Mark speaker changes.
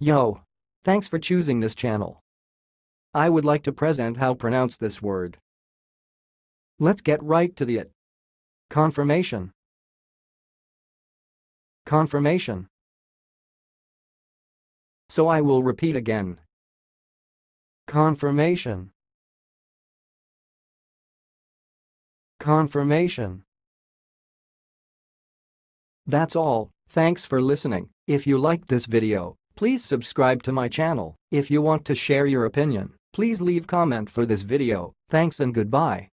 Speaker 1: Yo! Thanks for choosing this channel. I would like to present how pronounce this word. Let's get right to it. Confirmation. Confirmation. So I will repeat again. Confirmation. Confirmation. That's all. Thanks for listening. If you liked this video, please subscribe to my channel. If you want to share your opinion, please leave comment for this video. Thanks and goodbye.